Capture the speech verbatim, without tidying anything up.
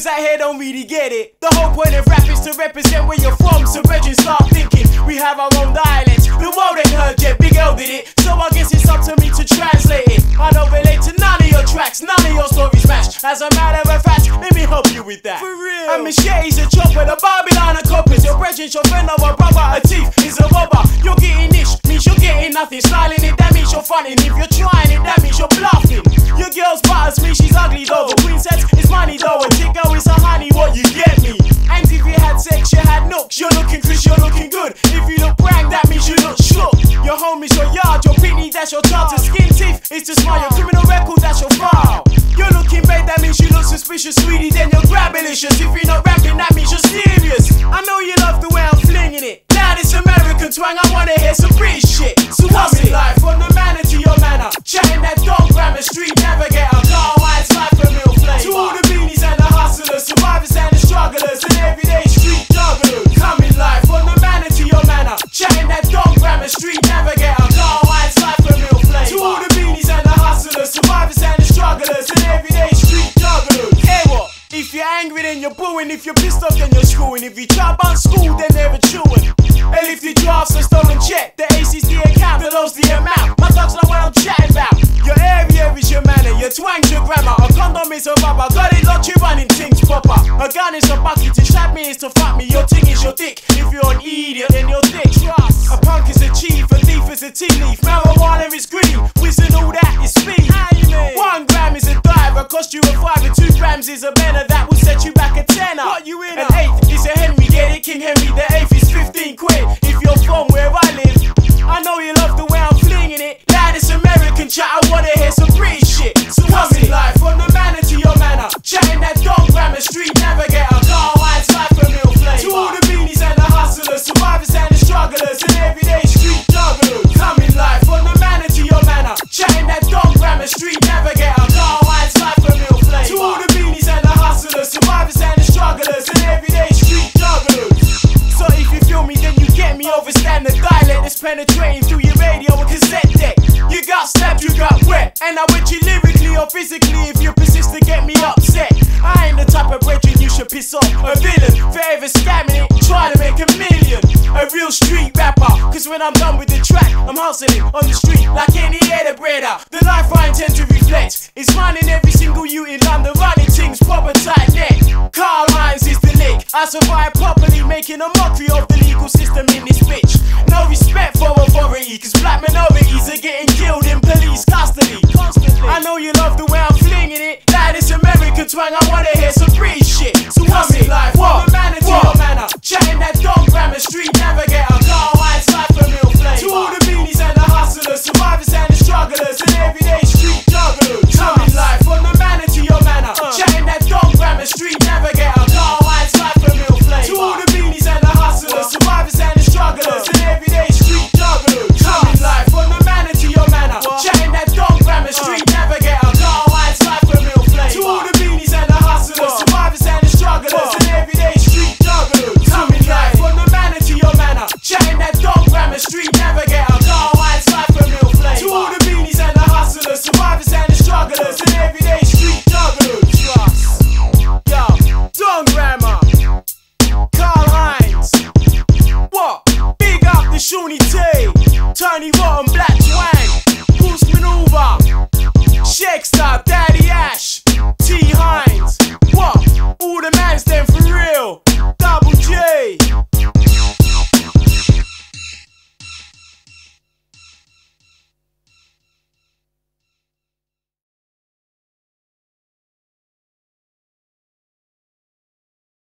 rappers out here don't really get it. The whole point of rap is to represent where you're from, so brethren start thinking we have our own dialects. The world ain't heard yet, Big L did it, so I guess it's up to me to translate it. I don't relate to none of your tracks, none of your stories match. As a matter of fact, let me help you with that. For real. And machete's a chopper, the Babylon of coppers. Your brethren's your friend or a brother, a thief is a robber. You're getting ish, means you're getting nothing. Styling it, that means you're funning. If you're trying it, that means you're bluffing. Your girl's butters me, she's ugly though. The princess is money though. A tick girl is a honey, what you get me? And if you had sex, you had nooks. You're looking Chris, you're looking good. If you look brang, that means you look shook. Your home is your yard, your picnic, that's your child. To skin teeth is to smile. Your criminal record, that's your file. You're looking bad, that means you look suspicious. Sweetie, then you're grabbilicious. If you're not rapping, that means you're serious. I know you love the way I'm flinging it. Now this American twang, I wanna hear some British shit. So what's it like? From the manner to your manner, chatting that dog grammar, street navigator, car wise life for real flavor. To all the beanies and the hustlers, survivors and the strugglers, and everyday street jugglers. Coming live from the manner to your manner, chatting that dog grammar, street navigator, car wise life for real flavor. To all the beanies and the hustlers, survivors and the strugglers, and everyday street jugglers. Hey what? If you're angry then you're booing, if you're pissed off then you're screwing. If you try about school then they're a chewing. And if the drafts are stolen check, the A C's the account, the low's the amount. My thugs know what I'm chatting about. Your area is your manner, your twang's your grammar. A condom is a rubber, got it locked, you running things proper. A gun is a bucket, to trap me is to fuck me. Your ting is your dick, if you're an idiot then you're thick. Trust. A punk is a chief, a thief is a tea leaf. Marijuana is green, whizzing all that is speed. One gram is a diver, cost you a five. And two grams is a banner that will set you back a tenner. What you in? An eighth is a Henry, get it, King Henry. The eighth is fifteen quid. If you're from where I live, I know you love the way I'm flinging it. Loudest American chat, I wanna hear some British shit. So what's it like? From the manner to your manner, chatting that dog grammar, street navigator, car wise life for real flavor. To all the beanies and the hustlers, survivors and the strugglers, and everyday street jugglers. Coming live from the manner to your manner, chatting that dog grammar, street navigator, car wise life for real flavor. To all the beanies and the hustlers, survivors and the strugglers, and everyday street jugglers. So if you feel me, then you get me. Overstand the dialect that's penetrating through your radio and cassette deck. You got stabbed, you got wet, and I wet you lyrically or physically if you persist to get me upset. I ain't the type of brethren you should piss off. A villain, forever scamming it, try to make a million. A real street rapper, cause when I'm done with the track, I'm hustling on the street like any other brother. The life I intend to reflect is finding every single you in London, running things proper tight neck. Carl Hines is the lick. I survive properly, making a mockery of the legal system in this bitch. No respect for authority, cause black minorities are getting killed in police custody. I know you love the way I'm flinging it. Like this American twang, I wanna hear some British shit. So what's it like? From the manner to your manner, chatting that dog grammar, street navigator, car wise life for real flavor. To all the beanies and the hustlers, survivors and the strugglers, and everyday street jugglers. Coming live from the manner to your manner, chatting that dog grammar, street navigator, car wise life for real flavor. To all the beanies and the hustlers, survivors and the strugglers, and everyday street jugglers. Coming live from the manner to your manner, chatting that dog grammar, street navigator, car wise life for real flavor. To all the beanies and the hustlers, survivors and the strugglers, and everyday street jugglers. Coming live from the manner to your manner, chatting that dog grammar, street